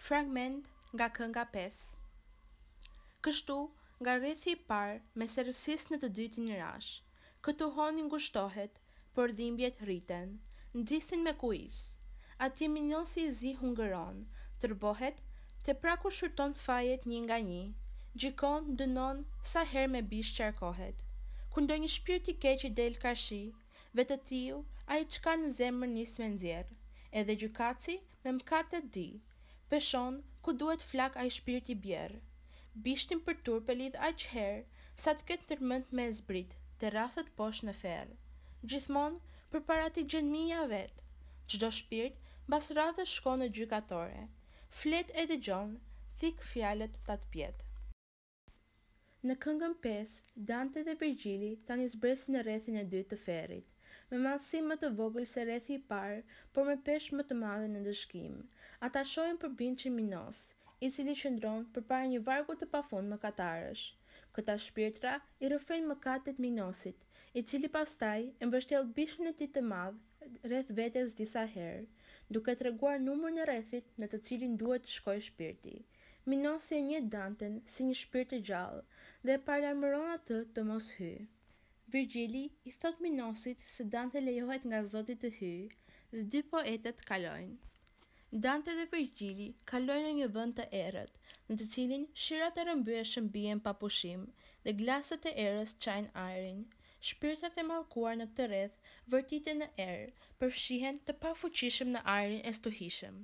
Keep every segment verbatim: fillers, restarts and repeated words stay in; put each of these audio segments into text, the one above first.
Fragment nga kënga pesë. Kështu, nga rrethi i parë me serësisë në të dytin rash, këtu honi ngushtohet, por dhimbjet rriten, nxisin me kuiz. Atje minjosi i zi hungëron, tërbohet, te pra kur shurton fajet një nga një, gjikon, dënon, sa herë me bish qarkohet. Kur ndonjë shpirt i keq i del karshi, vetë tiu, ai çka në zemër nis me nxjerr, edhe gjykaci me mkatet di, peshon ku duhet flak ai shpirt i bjerr. Bishtin për turp e lidh aq herë, sa të ketë tërmend me zbrit, të rrathët poshtë në ferë. Gjithmonë, për para ti gjen mija vet. Çdo shpirt, mbas radhës shkon në gjykatore. Flet e dëgjon, thik fjalët ta të pjet. Në këngën pesë, Dante dhe Virgjili tani zbresin në rrethin e dytë të ferrit, me madhësi më të vogël se rrethi i parë, por me peshë më të madhe në ndëshkim. Ata shohin përbindjen Minos, i cili qëndron përpara një vargu të pafund mëkatarësh. Këta shpirtra i rrëfejnë mëkatet Minosit, i cili pastaj e mbështjell bishtin e tij të madh rreth vetes disa herë, duke treguar numrin e rrethit në të cilin duhet të shkojë shpirti. Minosi e njeh Danten si një shpirt të gjallë dhe e paralajmëron atë të mos hyjë. Virgjili i thot Minosit se Dante lejohet nga Zoti të hyjë dhe dy poetët kalojnë. Dante dhe Virgjili kalojnë në një vend të errët, në të cilin shirat e rrëmbyeshëm bien pa pushim dhe glaset e erës çajnë ajrin. Shpirtrat e mallkuar në këtë rreth vërtiten në erë, përfshihen të pafuqishëm në ajrin e stuhishëm.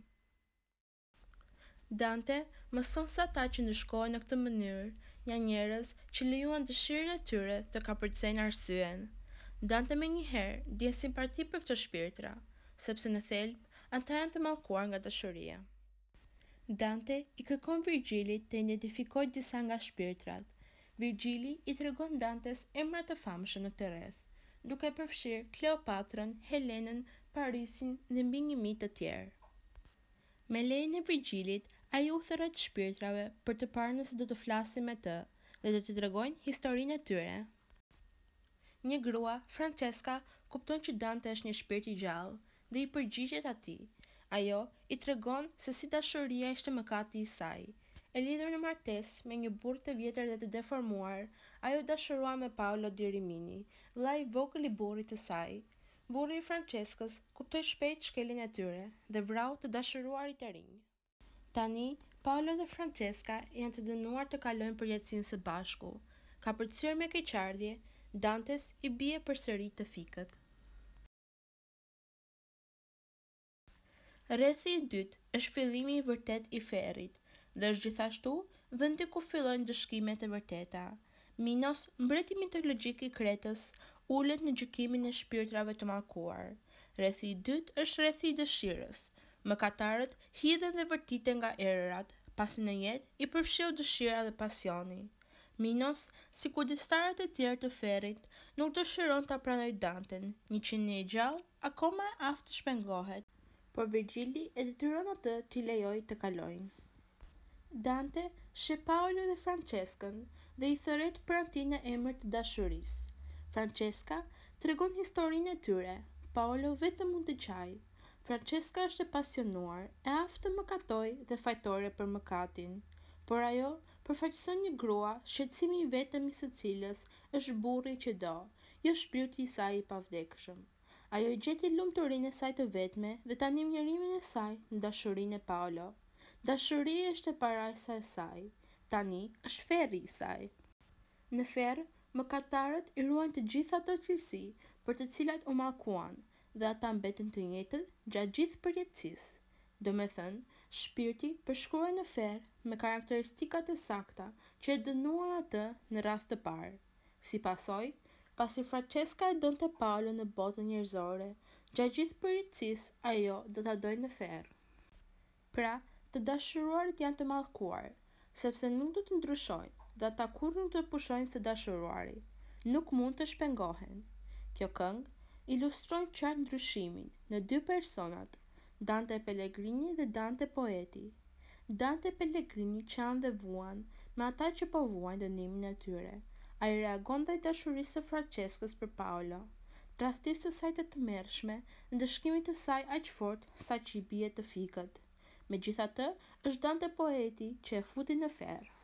Dante mëson se ata që ndëshkohen në këtë mënyrë janë njerëz që lejuan dëshirën e tyre të kapërcejnë arsyen. Dante menjëherë ndjen simpati për këto shpirtra, sepse në thelb ata janë të mallkuar nga dashuria. Dante i kërkon Virgjilit të identifikojë disa nga shpirtrat. Virgjili i tregon Dantes emra të famshëm në këtë rreth, duke përfshirë Kleopatrën, Helenën, Parisin dhe mbi një mijë të tjerë. Me lejen e Virgjilit, ai udhërret shpirtrave për të parë nëse do të flasin me të dhe do t'i tregojnë historinë e tyre. Një grua, Francesca, kupton që Dante është një shpirt i gjallë dhe i përgjigjet atij. Ajo i tregon se si dashuria ishte mëkati i saj. E lidhur në martesë me një burr të vjetër dhe të deformuar, ajo dashurua me Paolo di Rimini, vllai i vogël i burrit të saj. Burri i Franceskës kuptoi shpejt shkeljen e tyre dhe vrau të dashuruarit e rinj. Tani, Paolo dhe Francesca janë të dënuar të kalojnë përjetësinë së bashku. Ka përcyer me keqardhje, Dantes i bie përsëri të fikët. Rrethi i dytë është fillimi i vërtet i ferrit dhe është gjithashtu vendi ku fillojnë dëshkimet e vërteta. Minos, mbreti mitologjik i Kretës, ulet në gjykimin e shpirtrave të mallkuar. Rrethi i dytë është rrethi i dëshirës. Mëkatarët hidhen dhe vërtiten nga erërat, pasi në jetë i përfshiu dëshira dhe pasioni. Minos, si kujdestarët e tjerë të ferrit, nuk dëshiron ta pranojë Danten, një qenie i gjallë, akoma e aftë të shpengohet, por Virgjili e detyron atë t'i lejojë të kalojnë. Dante sheh Paolo dhe Franceskën dhe i thërret pranë tij në emër të dashurisë. Francesca tregon historinë e tyre. Paolo vetëm mund të qajë. Francesca është e pasionuar, e aftë të mëkatojë dhe fajtore për mëkatin. Por ajo përfaqëson një grua, shqetësimi i vetëm i së cilës është burri që do, jo shpirti i saj i pavdekshëm. Ajo i gjeti lumturinë e saj të vetme dhe tani mjerimin e saj në dashurinë e Paolo. Dashuria është e parajsa e saj, tani është ferri i saj. Në ferr, mëkatarët i ruajnë të gjitha ato cilësi për të cilat u mallkuan dhe ata mbeten të njëjtët gjatë gjithë përjetësisë. Do me thënë, shpirti përshkruaj në ferr me karakteristikat e sakta që e dënuan atë në radhë të parë. Si pasojë, pasi Francesca e donte Paolo në botën njerëzore, gjatë gjithë përjetësisë ajo do ta dojë në ferr. Pra, të dashuruarit janë të mallkuar, sepse nuk do të ndryshojnë dhe ata kurrë nuk do të pushojnë së dashuruari, nuk mund të shpengohen. Kjo këngë ilustron qartë ndryshimin në dy personat, Dante Pellegrini dhe Dante poeti. Dante Pellegrini qan dhe vuan me ata që po vuajnë dënimin e tyre. Ai reagon ndaj dashurisë së Franceskës për Paolo, tradhtisë së saj të tmerrshme, ndëshkimit të saj aq fort sa që i bie të fikët. Megjithatë, është Dante poeti që e futi në ferr.